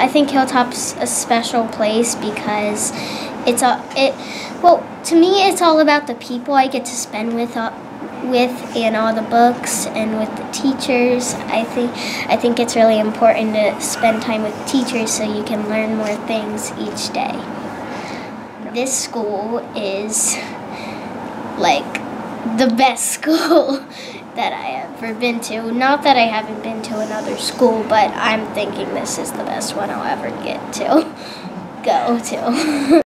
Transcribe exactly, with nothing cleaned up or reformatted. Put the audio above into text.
I think Hilltop's a special place because it's a it. Well, to me, it's all about the people I get to spend with, uh, with, and all the books and with the teachers. I think I think it's really important to spend time with teachers so you can learn more things each day. This school is like the best school that I ever been to. Not that I haven't been to another school, but I'm thinking this is the best one I'll ever get to go to.